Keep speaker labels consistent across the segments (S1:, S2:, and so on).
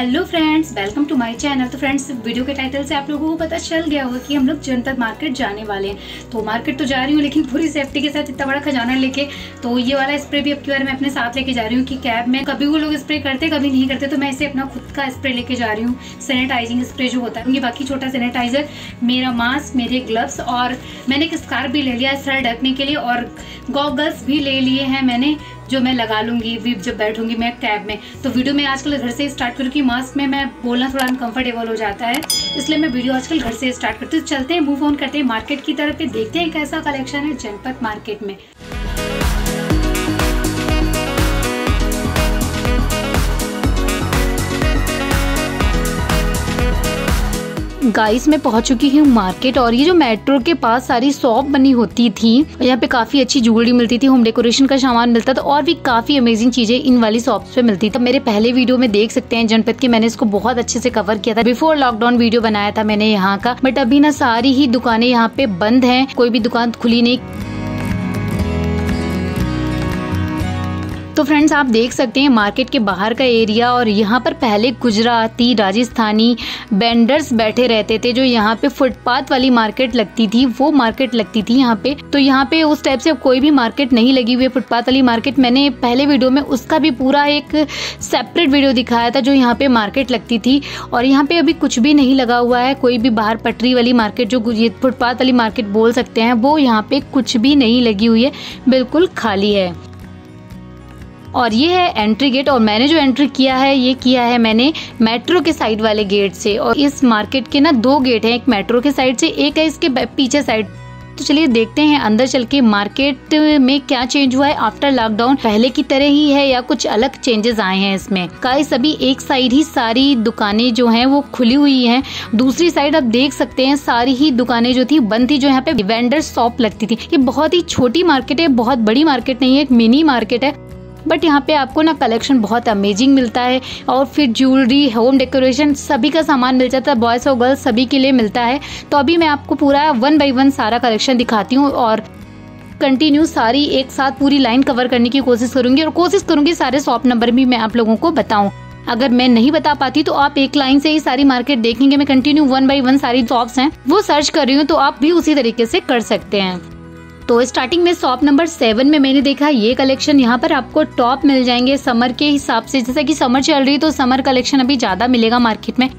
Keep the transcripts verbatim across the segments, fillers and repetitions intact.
S1: Hello friends, welcome to my channel. तो friends, video के title से आप लोगों को पता चल गया होगा कि हम लोग जनपद मार्केट जाने वाले हैं। तो मार्केट तो जा रही हूँ, लेकिन पूरी सेफ्टी के साथ, इतना बड़ा खजाना लेके। तो ये वाला स्प्रे भी अब की बार मैं अपने साथ लेके जा रही हूँ कि कैब में कभी वो लोग स्प्रे करते कभी नहीं करते, तो मैं इसे अपना खुद का स्प्रे लेके जा रही हूँ। सैनिटाइजिंग स्प्रे जो होता है, बाकी छोटा सैनिटाइजर, मेरा मास्क, मेरे ग्लव्स, और मैंने एक स्कार्फ भी ले लिया सर ढकने के लिए, और गॉगल्स भी ले लिए हैं मैंने, जो मैं लगा लूंगी भी जब बैठूंगी मैं कैब में। तो वीडियो में आजकल घर से स्टार्ट करूँ कि मास्क में मैं बोलना थोड़ा अनकंफर्टेबल हो जाता है, इसलिए मैं वीडियो आजकल घर से स्टार्ट करती हूँ। चलते हैं, मूव ऑन करते हैं मार्केट की तरफ, देखते हैं कैसा कलेक्शन है जनपद मार्केट में। गाइस, मैं पहुंच चुकी हूँ मार्केट, और ये जो मेट्रो के पास सारी शॉप बनी होती थी, यहाँ पे काफी अच्छी ज्वेलरी मिलती थी, होम डेकोरेशन का सामान मिलता था, और भी काफी अमेजिंग चीजें इन वाली शॉप्स पे मिलती थी। तो मेरे पहले वीडियो में देख सकते हैं जनपद के, मैंने इसको बहुत अच्छे से कवर किया था। बिफोर लॉकडाउन वीडियो बनाया था मैंने यहाँ का, बट अभी ना सारी ही दुकानें यहाँ पे बंद है, कोई भी दुकान खुली नहीं। तो फ्रेंड्स, आप देख सकते हैं मार्केट के बाहर का एरिया, और यहाँ पर पहले गुजराती, राजस्थानी वेंडर्स बैठे रहते थे। जो यहाँ पे फुटपाथ वाली मार्केट लगती थी, वो मार्केट लगती थी यहाँ पे। तो यहाँ पे उस टाइप से अब कोई भी मार्केट नहीं लगी हुई है, फुटपाथ वाली मार्केट। मैंने पहले वीडियो में उसका भी पूरा एक सेपरेट वीडियो दिखाया था, जो यहाँ पे मार्केट लगती थी। और यहाँ पे अभी कुछ भी नहीं लगा हुआ है, कोई भी बाहर पटरी वाली मार्केट, जो फुटपाथ वाली मार्केट बोल सकते हैं, वो यहाँ पे कुछ भी नहीं लगी हुई है, बिल्कुल खाली है। और ये है एंट्री गेट, और मैंने जो एंट्री किया है, ये किया है मैंने मेट्रो के साइड वाले गेट से। और इस मार्केट के ना दो गेट हैं, एक मेट्रो के साइड से, एक है इसके पीछे साइड। तो चलिए देखते हैं अंदर चल के मार्केट में क्या चेंज हुआ है आफ्टर लॉकडाउन। पहले की तरह ही है या कुछ अलग चेंजेस आए हैं इसमें। गाइस, सभी एक साइड ही सारी दुकानें जो हैं वो खुली हुई हैं, दूसरी साइड आप देख सकते हैं सारी ही दुकानें जो थी बंद थी। जो यहाँ पे वेंडर शॉप लगती थी, ये बहुत ही छोटी मार्केट है, बहुत बड़ी मार्केट नहीं है, एक मिनी मार्केट है, बट यहाँ पे आपको ना कलेक्शन बहुत अमेजिंग मिलता है। और फिर ज्वेलरी, होम डेकोरेशन, सभी का सामान मिल जाता है, बॉयज़ और गर्ल्स सभी के लिए मिलता है। तो अभी मैं आपको पूरा वन बाय वन सारा कलेक्शन दिखाती हूँ, और कंटिन्यू सारी एक साथ पूरी लाइन कवर करने की कोशिश करूँगी, और कोशिश करूँगी सारे शॉप नंबर भी मैं आप लोगों को बताऊँ। अगर मैं नहीं बता पाती तो आप एक लाइन से ही सारी मार्केट देखेंगे। मैं कंटिन्यू वन बाय वन सारी शॉप्स हैं वो सर्च कर रही हूँ, तो आप भी उसी तरीके से कर सकते हैं। तो स्टार्टिंग में शॉप नंबर सेवन में मैंने देखा ये कलेक्शन। यहाँ पर आपको टॉप मिल जाएंगे समर के हिसाब से, जैसे कि समर चल रही है तो समर कलेक्शन अभी ज्यादा मिलेगा मार्केट में।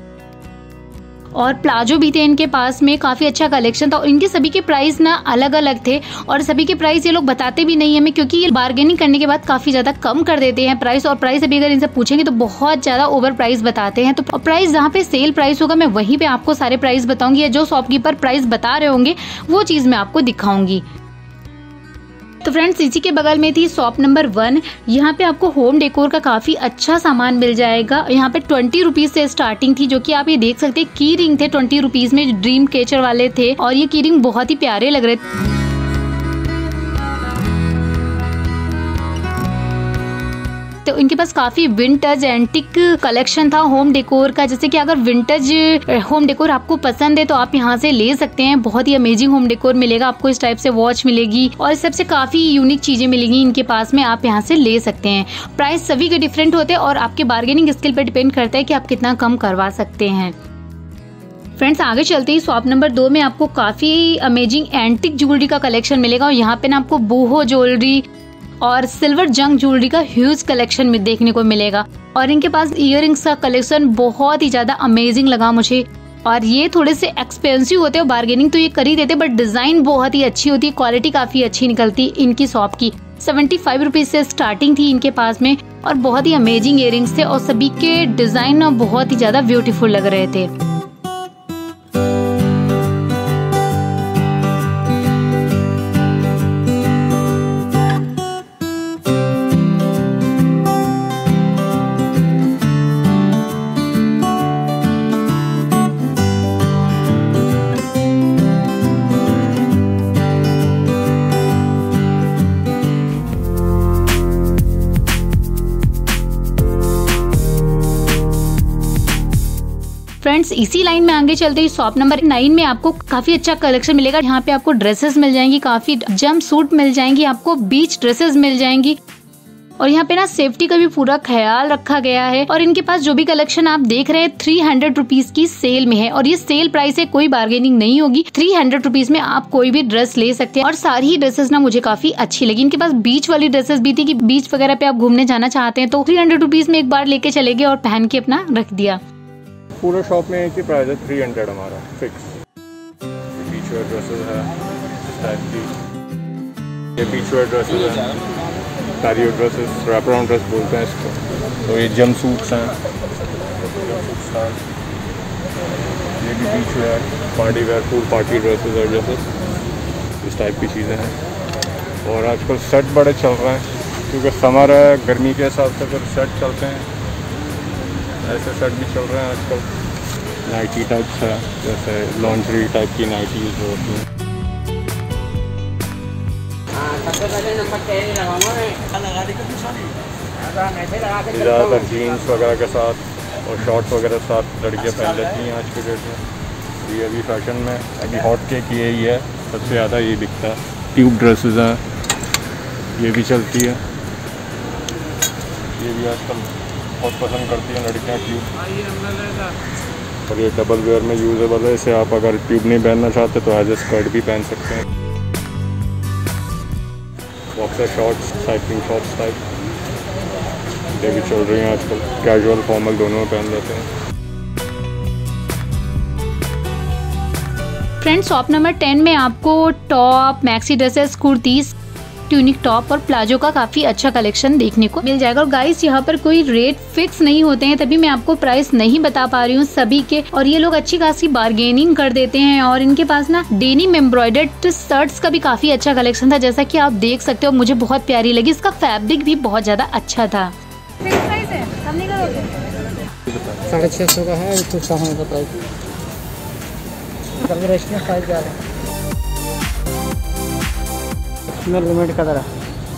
S1: और प्लाजो भी थे इनके पास में, काफी अच्छा कलेक्शन था। और इनके सभी के प्राइस ना अलग अलग थे, और सभी के प्राइस ये लोग बताते भी नहीं हमें, क्योंकि ये बार्गेनिंग करने के बाद काफी ज्यादा कम कर देते हैं प्राइस। और प्राइस अभी अगर इनसे पूछेंगे तो बहुत ज्यादा ओवर प्राइस बताते हैं। तो प्राइस जहाँ पे सेल प्राइस होगा मैं वहीं पे आपको सारे प्राइस बताऊंगी, या जो शॉपकीपर प्राइस बता रहे होंगे वो चीज मैं आपको दिखाऊंगी। तो फ्रेंड्स, इसी के बगल में थी शॉप नंबर वन। यहाँ पे आपको होम डेकोर का काफी अच्छा सामान मिल जाएगा। यहाँ पे ट्वेंटी रुपीज से स्टार्टिंग थी, जो कि आप ये देख सकते हैं की रिंग थे ट्वेंटी रुपीज में, ड्रीम कैचर वाले थे, और ये की रिंग बहुत ही प्यारे लग रहे थे। तो इनके पास काफी विंटेज एंटिक कलेक्शन था होम डेकोर का। जैसे कि अगर विंटेज होम डेकोर आपको पसंद है तो आप यहाँ से ले सकते हैं, बहुत ही अमेजिंग होम डेकोर मिलेगा आपको। इस टाइप से वॉच मिलेगी, और इस सबसे काफी यूनिक चीजें मिलेंगी इनके पास में, आप यहाँ से ले सकते हैं। प्राइस सभी के डिफरेंट होते हैं, और आपके बार्गेनिंग स्किल पे डिपेंड करता है कि आप कितना कम करवा सकते हैं। फ्रेंड्स, आगे चलते ही शॉप नंबर दो में आपको काफी अमेजिंग एंटिक ज्वेलरी का कलेक्शन मिलेगा। और यहाँ पे ना आपको बोहो ज्वेलरी और सिल्वर जंग ज्वेलरी का ह्यूज कलेक्शन में देखने को मिलेगा। और इनके पास इयररिंग्स का कलेक्शन बहुत ही ज्यादा अमेजिंग लगा मुझे। और ये थोड़े से एक्सपेंसिव होते हैं, बार्गेनिंग तो ये कर ही देते, बट डिजाइन बहुत ही अच्छी होती है, क्वालिटी काफी अच्छी निकलती इनकी शॉप की। सेवेंटी फाइव रुपीज से स्टार्टिंग थी इनके पास में, और बहुत ही अमेजिंग इयररिंग्स थे, और सभी के डिजाइन बहुत ही ज्यादा ब्यूटीफुल लग रहे थे। फ्रेंड्स, इसी लाइन में आगे चलते ही शॉप नंबर नाइन में आपको काफी अच्छा कलेक्शन मिलेगा। यहाँ पे आपको ड्रेसेस मिल जाएंगी, काफी जंप सूट मिल जाएंगी, आपको बीच ड्रेसेस मिल जाएंगी, और यहाँ पे ना सेफ्टी का भी पूरा ख्याल रखा गया है। और इनके पास जो भी कलेक्शन आप देख रहे हैं थ्री हंड्रेड रुपीज की सेल में है और ये सेल प्राइस है, कोई बार्गेनिंग नहीं होगी। थ्री हंड्रेड रुपीज में आप कोई भी ड्रेस ले सकते हैं और सारी ही ड्रेसेस ना मुझे काफी अच्छी लगी। इनके पास बीच वाली ड्रेसेस भी थी कि बीच वगैरह पे आप घूमने जाना चाहते हैं तो थ्री हंड्रेड रुपीज में एक बार लेके चले गए और पहन के अपना रख दिया।
S2: पूरे शॉप में एक ही प्राइस है थ्री हंड्रेड हमारा फिक्स। बीच वेयर ड्रेसेस है इस टाइप की, ये बीच वेयर ड्रेसेस है, pareo dresses, wrap around dress बोलते हैं इसको। तो ये जम सूट्स हैं, ये भी beach wear, party wear, full party dresses और ड्रेसेस इस टाइप की चीज़ें हैं। और आजकल सेट बड़े चल रहे हैं क्योंकि समर है, गर्मी के हिसाब से फिर सेट चलते हैं, ऐसे सेट भी चल रहे हैं आजकल। नाइटी टाइप्स है, जैसे लॉन्ड्री टाइप की नाइटीज होती हैं। ज़्यादातर जीन्स वगैरह के साथ और शॉर्ट्स वगैरह के साथ लड़कियाँ पहन लेती हैं आज के डेट में। ये अभी फैशन में अभी हॉट केक यही है, सबसे ज़्यादा ये बिकता है। ट्यूब ड्रेसेस हैं, ये भी चलती है, ये भी आजकल बहुत पसंद करती हैं लड़कियाँ ट्यूब। और ये डबल वेयर में यूजेबल है, इसे आप अगर ट्यूब नहीं पहनना चाहते तो एज ए स्कर्ट भी पहन सकते हैं। Boxer shorts, cycling shorts type ये भी चल रही हैं आजकल, कैजुअल फॉर्मल दोनों में पहन लेते हैं।
S1: फ्रेंड्स शॉप नंबर टेन में आपको top, maxi dresses, kurtis, tunic top और प्लाजो का काफी अच्छा कलेक्शन देखने को मिल जाएगा। और गाइस यहाँ पर कोई रेट फिक्स नहीं होते हैं, तभी मैं आपको प्राइस नहीं बता पा रही हूँ सभी के। और ये लोग अच्छी खासी बार्गेनिंग कर देते हैं। और इनके पास ना डेनिम एम्ब्रॉयडर्ड शर्ट्स का भी काफी अच्छा कलेक्शन था, जैसा कि आप देख सकते हो, मुझे बहुत प्यारी लगी। इसका फैब्रिक भी बहुत ज्यादा अच्छा था।
S3: साढ़े छः सौ का है, तो सामान का प्राइस साइज क्या है इसमें लिमिट का तरह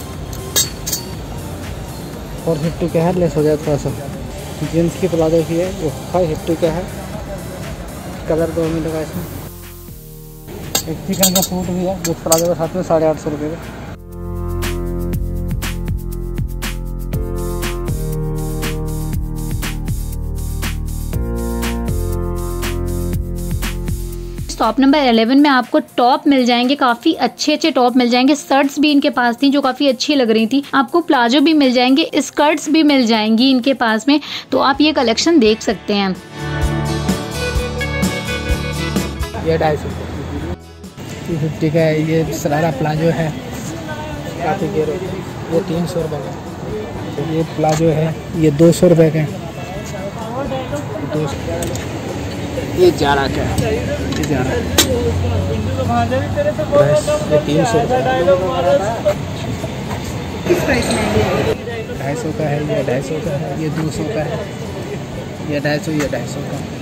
S3: फोर फिफ्टी का है, लेस हो जाए थोड़ा सा। जीन्स की प्लाजो की है, वो फाइव फिफ्टी का है, कलर दो मिनट का इसमें। एक चिकन का सूट भी है जो प्लाजो के साथ में साढ़े आठ सौ रुपये का।
S1: शॉप नंबर इलेवन में आपको टॉप मिल जाएंगे, काफी अच्छे अच्छे टॉप मिल जाएंगे। शर्ट्स भी इनके पास थी जो काफी अच्छी लग रही थी। आपको प्लाजो भी मिल जाएंगे, स्कर्ट्स भी मिल जाएंगी इनके पास में, तो आप ये कलेक्शन देख सकते हैं।
S3: ये ढाई सौ टू फिफ्टी का है, ये सरारा प्लाजो है काफ़ी गेरो, ये तीन सौ रुपये का। ये प्लाजो है, ये दो सौ रुपये का। दो ये जारा का है, ये जारा ये तीन सौ ढाई सौ का है, ये ढाई सौ का है, ये दो सौ का है, ये ढाई सौ, ये ढाई सौ का।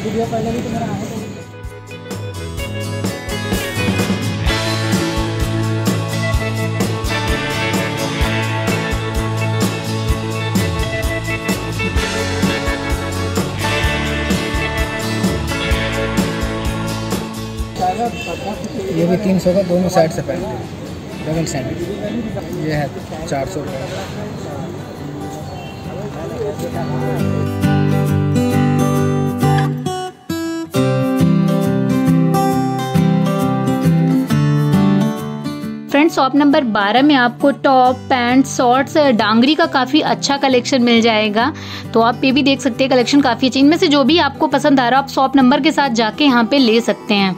S3: ये भी तीन सौ का, दोनों साइड से पहनते हैं, डबल साइड। ये है चार सौ रुपये।
S1: फ्रेंड्स शॉप नंबर बारह में आपको टॉप, पैंट, शॉर्ट्स, डांगरी का काफी अच्छा कलेक्शन मिल जाएगा, तो आप ये भी देख सकते हैं। कलेक्शन काफी अच्छी, इनमें से जो भी आपको पसंद आ रहा है आप शॉप नंबर के साथ जाके यहाँ पे ले सकते हैं।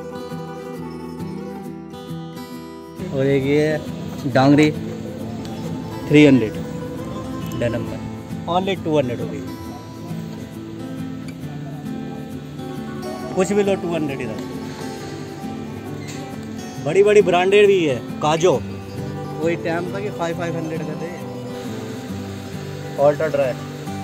S4: और एक ये डांगरी थ्री हंड्रेड डेनिम में ओनली टू हंड्रेड रुपीज, कुछ भी लो टू हंड्रेड इधर। बड़ी बड़ी ब्रांडेड भी है, काजो वही टाइम था कि फाइव फाइव हंड्रेड का थे। ऑल्टर ड्राई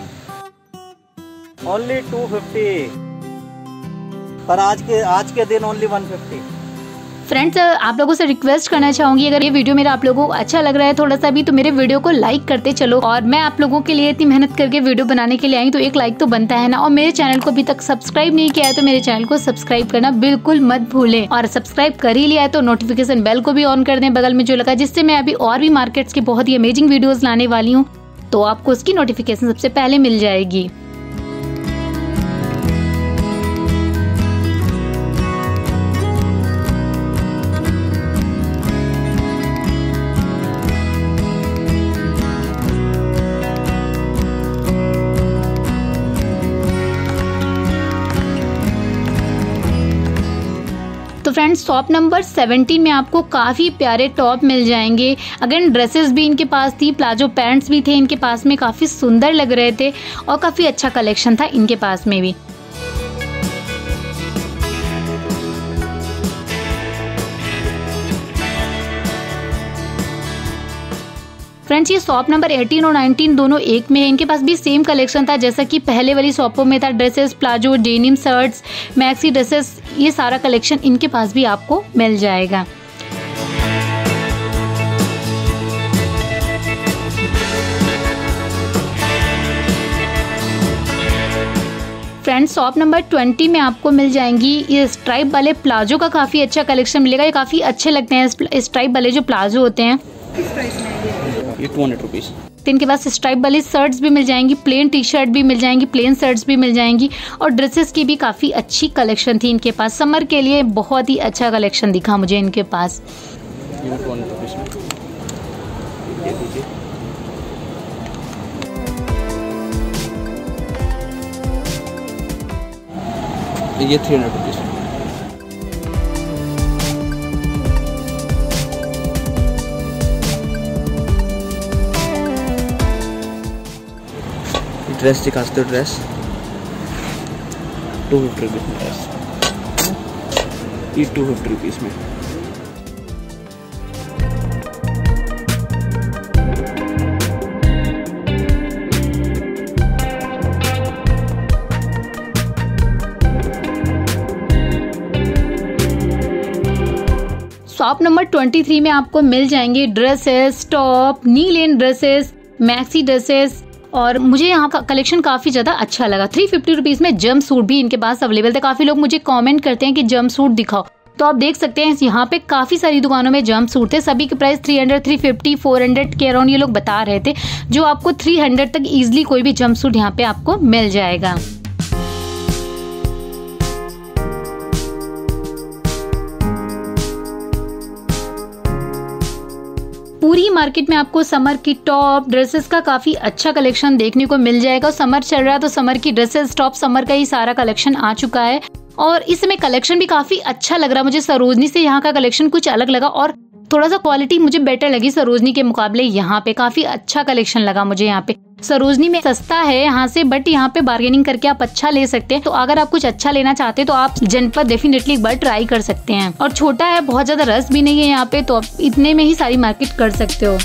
S4: ओनली टू फिफ्टी, पर आज के आज के दिन ओनली वन फिफ्टी।
S1: फ्रेंड्स, आप लोगों से रिक्वेस्ट करना चाहूंगी, अगर ये वीडियो मेरा आप लोगों को अच्छा लग रहा है थोड़ा सा भी, तो मेरे वीडियो को लाइक करते चलो। और मैं आप लोगों के लिए इतनी मेहनत करके वीडियो बनाने के लिए आई, तो एक लाइक तो बनता है ना। और मेरे चैनल को अभी तक सब्सक्राइब नहीं किया है तो मेरे चैनल को सब्सक्राइब करना बिल्कुल मत भूलें। और सब्सक्राइब कर ही लिया है तो नोटिफिकेशन बेल को भी ऑन कर दें बगल में जो लगा, जिससे मैं अभी और भी मार्केट्स की बहुत ही अमेजिंग वीडियोज लाने वाली हूँ, तो आपको उसकी नोटिफिकेशन सबसे पहले मिल जाएगी। तो फ्रेंड्स, शॉप नंबर सत्रह में आपको काफ़ी प्यारे टॉप मिल जाएंगे। अगेन ड्रेसेस भी इनके पास थी, प्लाजो पैंट्स भी थे इनके पास में, काफ़ी सुंदर लग रहे थे और काफ़ी अच्छा कलेक्शन था इनके पास में भी। फ्रेंड्स, ये शॉप नंबर अठारह और उन्नीस दोनों एक में है। इनके पास भी सेम कलेक्शन था जैसा कि पहले वाली शॉपों में था। Dresses, palazzo, denim shirts, maxi dresses, ये सारा कलेक्शन इनके पास भी आपको मिल जाएगा। फ्रेंड्स, शॉप नंबर बीस में आपको मिल जाएंगी ये स्ट्राइप वाले प्लाजो का काफ़ी अच्छा कलेक्शन मिलेगा। ये काफ़ी अच्छे लगते हैं स्ट्राइप वाले जो प्लाजो होते हैं।
S4: ये टू हंड्रेड रुपीज़।
S1: इनके पास स्ट्राइप वाली शर्ट्स भी मिल जाएंगी, प्लेन टी शर्ट भी मिल जाएंगी, प्लेन शर्ट्स भी मिल जाएंगी और ड्रेसेस की भी काफ़ी अच्छी कलेक्शन थी इनके पास। समर के लिए बहुत ही अच्छा कलेक्शन दिखा मुझे इनके पास।
S4: ये टू हंड्रेड रुपीज़ में ये दीजिए। ये थ्री हंड्रेड रुपीज़। ड्रेस दिखाते हो, ड्रेस टू फिफ्टी रुपीज़ में ड्रेस, ये टू फिफ्टी रुपीज़ में।
S1: शॉप नंबर तेईस में आपको मिल जाएंगे dresses, top, knee length dresses, maxi dresses और मुझे यहाँ का कलेक्शन काफ़ी ज़्यादा अच्छा लगा। थ्री फिफ्टी रुपीज़ में जंप सूट भी इनके पास अवेलेबल थे। काफ़ी लोग मुझे कमेंट करते हैं कि जंप सूट दिखाओ, तो आप देख सकते हैं यहाँ पे काफ़ी सारी दुकानों में जंप सूट थे। सभी के प्राइस तीन सौ, तीन सौ पचास, चार सौ के अराउंड ये लोग बता रहे थे, जो आपको तीन सौ तक ईजिली कोई भी जंप सूट यहाँ पे आपको मिल जाएगा। पूरी मार्केट में आपको समर की टॉप, ड्रेसेस का काफ़ी अच्छा कलेक्शन देखने को मिल जाएगा। समर चल रहा है तो समर की ड्रेसेस, टॉप, समर का ही सारा कलेक्शन आ चुका है और इस समय कलेक्शन भी काफ़ी अच्छा लग रहा है मुझे। सरोजनी से यहाँ का कलेक्शन कुछ अलग लगा और थोड़ा सा क्वालिटी मुझे बेटर लगी सरोजनी के मुकाबले। यहाँ पे काफ़ी अच्छा कलेक्शन लगा मुझे। यहाँ पे सरोजनी में सस्ता है यहाँ से, बट यहाँ पे बार्गेनिंग करके आप अच्छा ले सकते हैं। तो अगर आप कुछ अच्छा लेना चाहते हैं तो आप जनपद डेफिनेटली एक बार ट्राई कर सकते हैं। और छोटा है, बहुत ज़्यादा रस भी नहीं है यहाँ पे, तो आप इतने में ही सारी मार्केट कर सकते हो।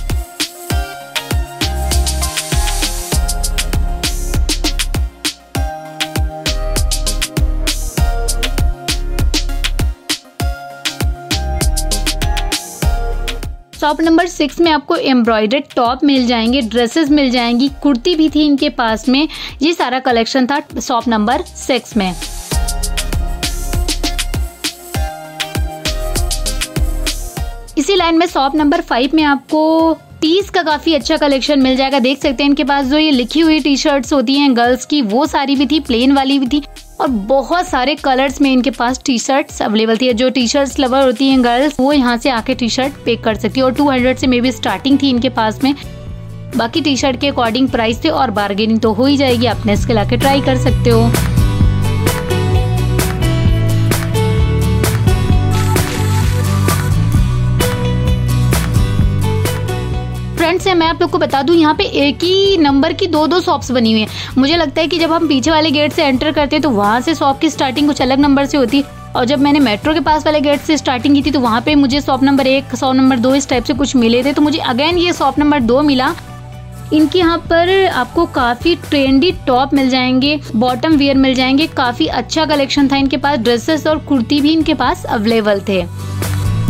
S1: शॉप नंबर सिक्स में आपको एम्ब्रॉयडर्ड टॉप मिल जाएंगे, ड्रेसेस मिल जाएंगी, कुर्ती भी थी इनके पास में। ये सारा कलेक्शन था शॉप नंबर सिक्स में। इसी लाइन में शॉप नंबर फाइव में आपको टीज का काफी अच्छा कलेक्शन मिल जाएगा। देख सकते हैं इनके पास जो ये लिखी हुई टी शर्ट्स होती हैं गर्ल्स की, वो सारी भी थी, प्लेन वाली भी थी और बहुत सारे कलर्स में इनके पास टी शर्ट्स अवेलेबल थी। जो टी शर्ट्स लवर होती हैं गर्ल्स, वो यहाँ से आके टी शर्ट पिक कर सकती है। और दो सौ से मे बी स्टार्टिंग थी इनके पास में। बाकी टी शर्ट के अकॉर्डिंग प्राइस थे और बार्गेनिंग तो हो ही जाएगी, अपने स्किल आके ट्राई कर सकते हो। फ्रेंड्स, मैं आप लोग को बता दूं, यहाँ पे एक ही नंबर की दो दो शॉप्स बनी हुई हैं। मुझे लगता है कि जब हम पीछे वाले गेट से एंटर करते हैं तो वहाँ से शॉप की स्टार्टिंग कुछ अलग नंबर से होती है, और जब मैंने मेट्रो के पास वाले गेट से स्टार्टिंग की थी तो वहाँ पे मुझे शॉप नंबर एक, शॉप नंबर दो इस टाइप से कुछ मिले थे। तो मुझे अगेन ये शॉप नंबर दो मिला। इनके यहाँ पर आपको काफ़ी ट्रेंडी टॉप मिल जाएंगे, बॉटम वियर मिल जाएंगे, काफ़ी अच्छा कलेक्शन था इनके पास। ड्रेसेस और कुर्ती भी इनके पास अवेलेबल थे।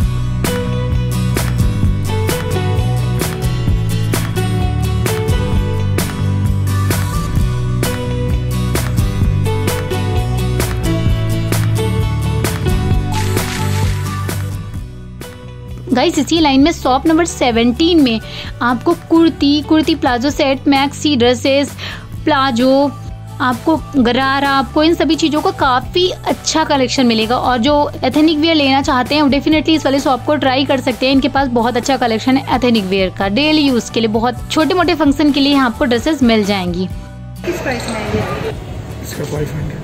S1: गाइस इसी लाइन में शॉप नंबर सेवनटीन में आपको kurti, kurti palazzo set, maxi dresses, palazzo, आपको गरारा, आपको इन सभी चीज़ों का काफ़ी अच्छा कलेक्शन मिलेगा। और जो एथेनिक वेयर लेना चाहते हैं वो डेफिनेटली इस वाले शॉप को ट्राई कर सकते हैं। इनके पास बहुत अच्छा कलेक्शन है एथेनिक वेयर का, डेली यूज़ के लिए, बहुत छोटे मोटे फंक्शन के लिए यहाँ आपको ड्रेसेस मिल जाएंगी।
S5: किस प्राइस में है ये?
S3: इसका फाइव हंड्रेड।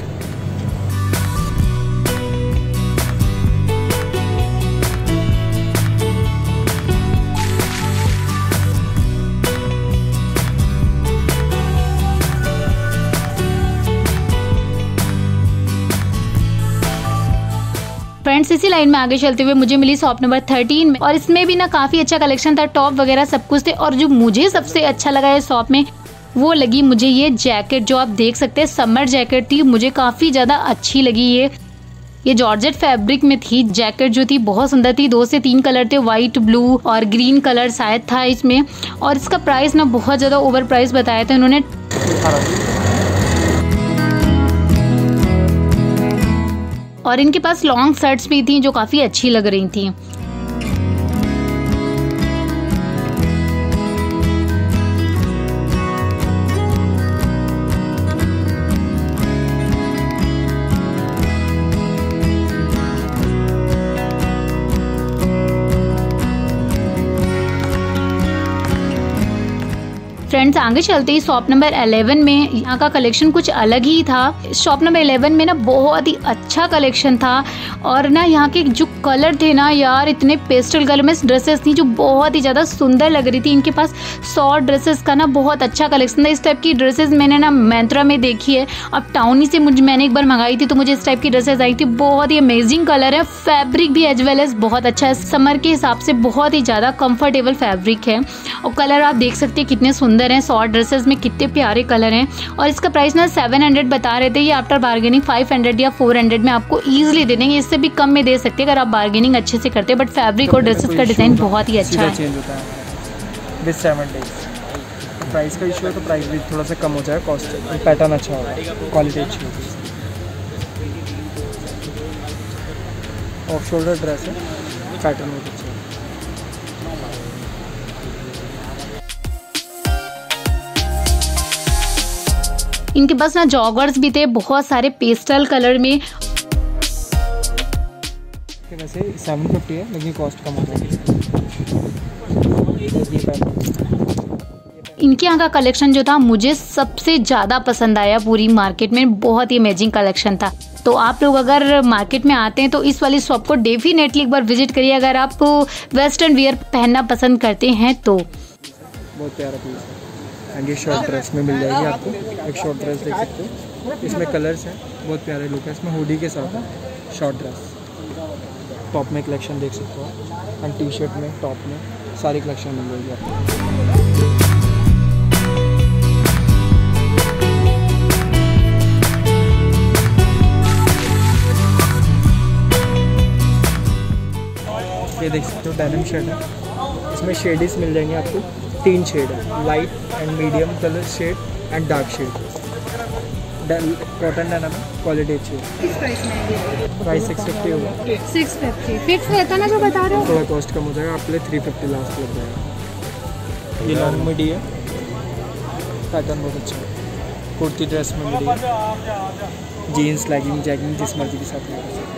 S1: फ्रेंड्स इसी लाइन में आगे चलते हुए मुझे मिली शॉप नंबर थर्टीन में, और इसमें भी ना काफ़ी अच्छा कलेक्शन था, टॉप वगैरह सब कुछ थे। और जो मुझे सबसे अच्छा लगा है शॉप में वो लगी मुझे ये जैकेट, जो आप देख सकते हैं समर जैकेट थी, मुझे काफ़ी ज़्यादा अच्छी लगी। ये ये जॉर्जेट फैब्रिक में थी जैकेट, जो थी बहुत सुंदर थी। दो से तीन कलर थे, वाइट, ब्लू और ग्रीन कलर शायद था इसमें। और इसका प्राइस ना बहुत ज़्यादा ओवर प्राइस बताया था उन्होंने। और इनके पास लॉन्ग शर्ट्स भी थी जो काफ़ी अच्छी लग रही थी। फ्रेंड्स आगे चलते ही शॉप नंबर इलेवन में, यहाँ का कलेक्शन कुछ अलग ही था। शॉप नंबर इलेवन में ना बहुत ही अच्छा कलेक्शन था। और ना यहाँ के जो कलर थे ना यार, इतने पेस्टल कलर में ड्रेसेस थी जो बहुत ही ज़्यादा सुंदर लग रही थी। इनके पास शॉर्ट ड्रेसेस का ना बहुत अच्छा कलेक्शन था। इस टाइप की ड्रेसेस मैंने ना मैंत्रा में देखी है, अब टाउनी से मुझे मैंने एक बार मंगाई थी तो मुझे इस टाइप की ड्रेसेस आई थी। बहुत ही अमेजिंग कलर है, फैब्रिक भी एज वेल एज बहुत अच्छा है। समर के हिसाब से बहुत ही ज़्यादा कंफर्टेबल फैब्रिक है। और कलर आप देख सकते हैं कितने सुंदर हैं, शॉर्ट ड्रेसेस में कितने प्यारे कलर हैं। और इसका प्राइस ना सेवन हंड्रेड बता रहे थे, ये आफ्टर बार्गेनिंग फाइव हंड्रेड या फोर हंड्रेड में आपको ईजिली दे देंगे। इससे भी कम में दे सकते हैं अगर आप बार्गेनिंग अच्छे से करते हैं। बट फैब्रिक और ड्रेसेस का डिज़ाइन बहुत ही अच्छा है।
S3: चेंज होता है विद सेवन डेज। प्राइस का इशू है तो प्राइस भी थोड़ा सा कम हो जाए, कॉस्ट पैटर्न अच्छा होगा, क्वालिटी अच्छी होगी। ऑफ शोल्डर ड्रेस है, पैटर्न बहुत अच्छा है।
S1: इनके पास ना जॉगर्स भी थे बहुत सारे पेस्टल कलर में।
S3: वैसे सेवन फिफ्टी है लेकिन कॉस्ट कम हो जाएगी।
S1: इनके यहाँ का कलेक्शन जो था मुझे सबसे ज़्यादा पसंद आया पूरी मार्केट में, बहुत ही अमेजिंग कलेक्शन था। तो आप लोग अगर मार्केट में आते हैं तो इस वाली शॉप को डेफिनेटली एक बार विजिट करिए अगर आप वेस्टर्न वियर पहनना पसंद करते हैं तो।
S3: बहुत प्यारा पीस है। एंड ये शॉर्ट ड्रेस में मिल जाएगी आपको, एक शॉर्ट ड्रेस देख सकते हो। इसमें कलर्स हैं, बहुत प्यारे लुक है इसमें। हुडी के साथ है शॉर्ट ड्रेस। टॉप में कलेक्शन देख सकते हो, एंड टी शर्ट में, टॉप में सारी कलेक्शन मिल जाएगी आपको। ये देख सकते हो डेनिम शर्ट है, इसमें शेडीज मिल जाएंगे आपको। तीन शेड है, light and medium colour shade and dark shade. Cotton denim है, क्वालिटी अच्छी है।
S5: किस प्राइस में है?
S3: प्राइस सिक्स फिफ्टी होगा।
S5: सिक्स फिफ्टी फिक्स रहता ना जो बता रहे हो?
S3: थोड़ा कॉस्ट कम हो जाएगा, आपके लिए थ्री फिफ्टी लास्ट लग जाएगा। ये लॉन्ग मिडी है, पैटर्न बहुत अच्छा है। कुर्ती ड्रेस में मिडी है, जीन्स, लेगिंग, जैगिंग जिस मर्जी के साथ लगा सकते हैं।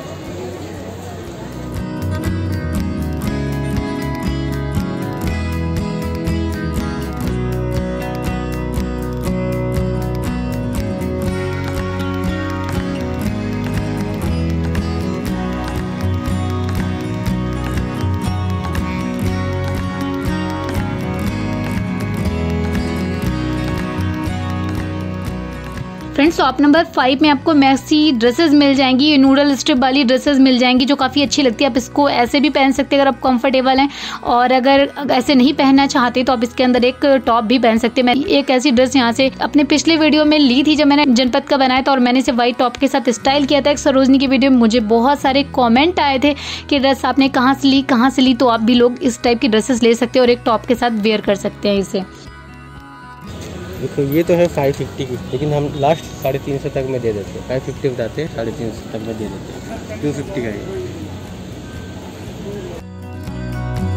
S1: फ्रेंड्स शॉप नंबर फाइव में आपको मैक्सी ड्रेसेस मिल जाएंगी, ये नूडल स्ट्रिप वाली ड्रेसेस मिल जाएंगी जो काफ़ी अच्छी लगती है। आप इसको ऐसे भी पहन सकते हैं अगर आप कंफर्टेबल हैं, और अगर ऐसे नहीं पहनना चाहते तो आप इसके अंदर एक टॉप भी पहन सकते हैं। मैं एक ऐसी ड्रेस यहाँ से अपने पिछले वीडियो में ली थी जब मैंने जनपद का बनाया था, और मैंने इसे व्हाइट टॉप के साथ स्टाइल किया था एक सरोजनी की वीडियो में। मुझे बहुत सारे कॉमेंट आए थे कि ड्रेस आपने कहाँ से ली कहाँ से ली, तो आप भी लोग इस टाइप की ड्रेसेस ले सकते हैं और एक टॉप के साथ वेयर कर सकते हैं इसे।
S4: देखो ये तो है फाइव फिफ्टी की, लेकिन हम लास्ट साढ़े तीन सौ तक में दे देते हैं। फाइव फिफ्टी बताते हैं, साढ़े तीन सौ तक में दे देते हैं। टू फिफ्टी का है।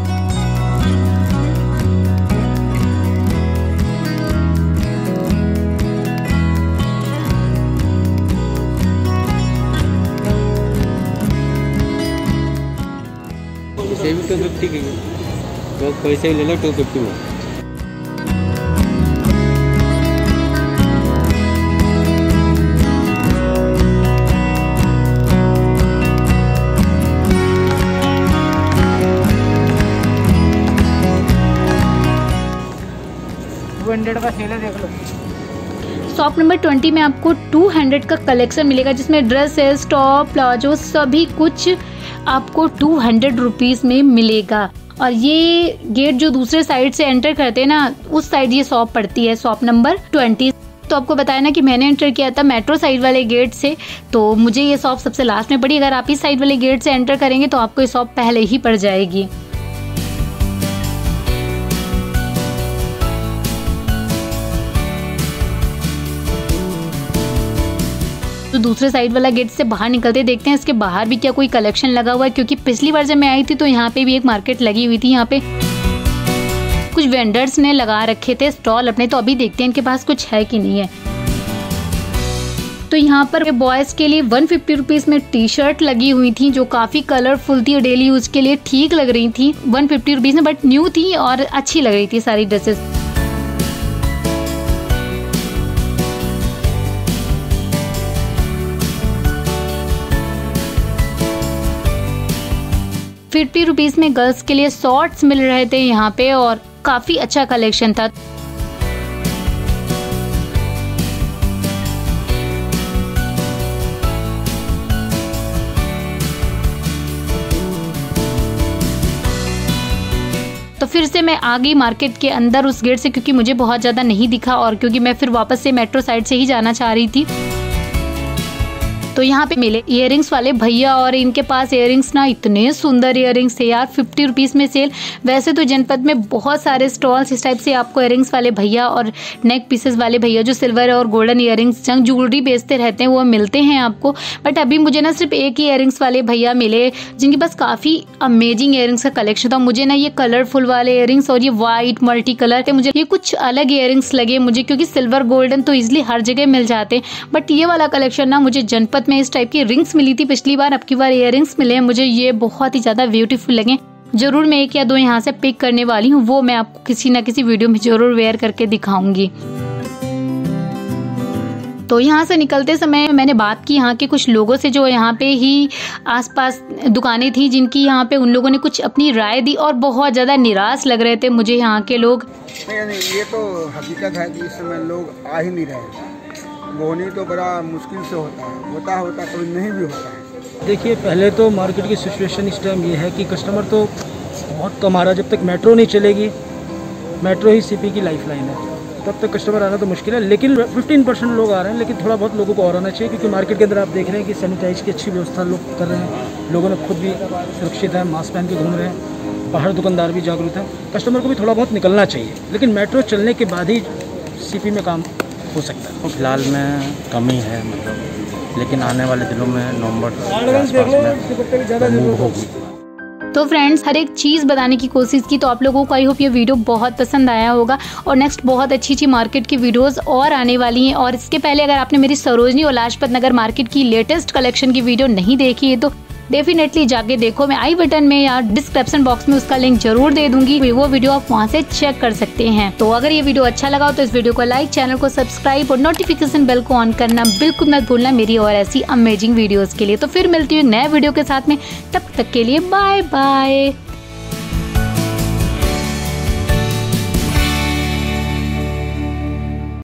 S4: टू फिफ्टी की है, तो कोई से भी ले लो टू फिफ्टी में।
S3: टू हंड्रेड का सेल है, देख लो।
S1: शॉप नंबर ट्वेंटी में आपको टू हंड्रेड का कलेक्शन मिलेगा, जिसमें ड्रेसेस, टॉप, प्लाजो सभी कुछ आपको टू हंड्रेड रुपीज़ में मिलेगा। और ये गेट जो दूसरे साइड से एंटर करते हैं ना, उस साइड ये शॉप पड़ती है, शॉप नंबर ट्वेंटी। तो आपको बताया ना कि मैंने एंटर किया था मेट्रो साइड वाले गेट से, तो मुझे ये शॉप सबसे लास्ट में पड़ी। अगर आप इस साइड वाले गेट से एंटर करेंगे तो आपको ये शॉप पहले ही पड़ जाएगी। तो दूसरे साइड वाला गेट से बाहर निकलते देखते हैं इसके बाहर भी क्या कोई कलेक्शन लगा हुआ है, क्योंकि पिछली बार जब मैं आई थी तो यहाँ पे भी एक मार्केट लगी हुई थी। यहाँ पे कुछ वेंडर्स ने लगा रखे थे स्टॉल अपने, तो अभी देखते हैं इनके पास कुछ है कि नहीं है। तो यहाँ पर बॉयज़ के लिए वन फिफ्टी रुपीज़ में टी शर्ट लगी हुई थी, जो काफ़ी कलरफुल थी और डेली यूज के लिए ठीक लग रही थी। वन फिफ्टी रुपीज़ में, बट न्यू थी और अच्छी लग रही थी सारी ड्रेसेस। फिफ्टी रुपीज़ में गर्ल्स के लिए शॉर्ट्स मिल रहे थे यहाँ पे, और काफ़ी अच्छा कलेक्शन था। तो फिर से मैं आ गई मार्केट के अंदर उस गेट से, क्योंकि मुझे बहुत ज़्यादा नहीं दिखा और क्योंकि मैं फिर वापस से मेट्रो साइड से ही जाना चाह रही थी। तो यहाँ पे मिले इयररिंग्स वाले भैया, और इनके पास इयररिंग्स ना इतने सुंदर इयररिंग्स थे यार, फिफ्टी रुपीज़ में सेल। वैसे तो जनपद में बहुत सारे स्टॉल्स इस टाइप से आपको इयररिंग्स वाले भैया और नेक पीसेस वाले भैया जो सिल्वर और गोल्डन इयररिंग्स जंग ज्वेलरी बेचते रहते हैं, वो मिलते हैं आपको। बट अभी मुझे ना सिर्फ एक ही इयररिंग्स वाले भैया मिले, जिनके पास काफ़ी अमेजिंग इयररिंग्स का कलेक्शन था। मुझे ना ये कलरफुल वाले इयररिंग्स और ये वाइट मल्टी कलर थे, मुझे ये कुछ अलग इयररिंग्स लगे मुझे, क्योंकि सिल्वर गोल्डन तो ईजिली हर जगह मिल जाते हैं। बट ये वाला कलेक्शन ना मुझे जनपद में इस टाइप की रिंग्स मिली थी पिछली बार, अब की बार इयररिंग्स मिले हैं मुझे। ये बहुत ही ज़्यादा ब्यूटीफुल लगे। जरूर मैं एक या दो यहाँ से पिक करने वाली हूँ, वो मैं आपको किसी ना किसी वीडियो में जरूर वेयर करके दिखाऊंगी। तो यहाँ से निकलते समय मैंने बात की यहाँ के कुछ लोगों से, जो यहाँ पे ही आसपास दुकानें थी, जिनकी यहाँ पे उन लोगों ने कुछ अपनी राय दी और बहुत ज़्यादा निराश लग रहे थे मुझे यहाँ के लोग।
S6: नहीं नहीं, ये तो हकीकत है कि इस समय लोग आ ही नहीं रहे। बोनी तो बड़ा मुश्किल से होता है, होता होता कभी नहीं भी होता है।
S3: देखिए, पहले तो मार्केट की सिचुएशन इस टाइम ये है कि कस्टमर तो बहुत कम आ रहा है। जब तक मेट्रो नहीं चलेगी, मेट्रो ही सीपी की लाइफ लाइन है, तब तक कस्टमर आना तो मुश्किल है। लेकिन फिफ्टीन परसेंट लोग आ रहे हैं, लेकिन थोड़ा बहुत लोगों को और आना चाहिए, क्योंकि मार्केट के अंदर आप देख रहे हैं कि सैनिटाइज की अच्छी व्यवस्था लोग कर रहे हैं। लोगों ने खुद भी सुरक्षित है, मास्क पहन के घूम रहे हैं, बाहर दुकानदार भी जागरूक है। कस्टमर को भी थोड़ा बहुत निकलना चाहिए, लेकिन मेट्रो चलने के बाद ही सीपी में काम हो सकता है।
S7: फिलहाल में कमी है मतलब, लेकिन आने वाले दिनों में नवंबर के आसपास में मूव होगी।
S1: तो फ्रेंड्स, हर एक चीज़ बताने की कोशिश की, तो आप लोगों को आई होप ये वीडियो बहुत पसंद आया होगा। और नेक्स्ट बहुत अच्छी अच्छी मार्केट की वीडियोस और आने वाली हैं। और इसके पहले अगर आपने मेरी सरोजनी और लाजपत नगर मार्केट की लेटेस्ट कलेक्शन की वीडियो नहीं देखी है तो डेफिनेटली जाके देखो। मैं आई बटन में या डिस्क्रिप्शन बॉक्स में उसका लिंक जरूर दे दूंगी, वो वीडियो आप वहां से चेक कर सकते हैं। तो अगर ये वीडियो अच्छा लगा हो तो इस वीडियो को लाइक, चैनल को सब्सक्राइब और नोटिफिकेशन बेल को ऑन करना बिल्कुल मत भूलना मेरी और ऐसी अमेजिंग वीडियोस के लिए। तो फिर मिलती हूँ नए वीडियो के साथ में, तब तक के लिए बाय बाय।